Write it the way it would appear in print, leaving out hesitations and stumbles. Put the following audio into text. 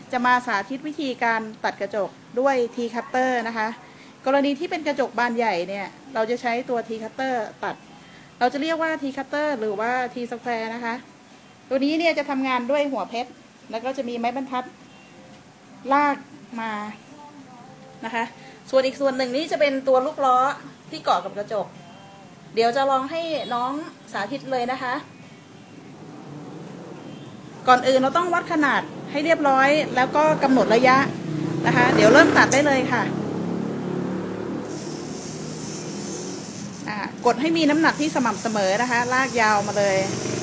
จะมาสาธิตวิธีการตัดกระจกด้วย T cutter นะคะกรณีที่เป็นกระจกบานใหญ่เนี่ยเราจะใช้ตัว T cutter ตัดเราจะเรียกว่า T cutter หรือว่า T square นะคะตัวนี้เนี่ยจะทำงานด้วยหัวเพชรแล้วก็จะมีไม้บรรทัดลากมานะคะส่วนอีกส่วนหนึ่งนี้จะเป็นตัวลูกล้อที่เกาะกับกระจกเดี๋ยวจะลองให้น้องสาธิตเลยนะคะก่อนอื่นเราต้องวัดขนาดให้เรียบร้อยแล้วก็กำหนดระยะนะคะเดี๋ยวเริ่มตัดได้เลยค่ะกดให้มีน้ำหนักที่สม่ำเสมอนะคะลากยาวมาเลย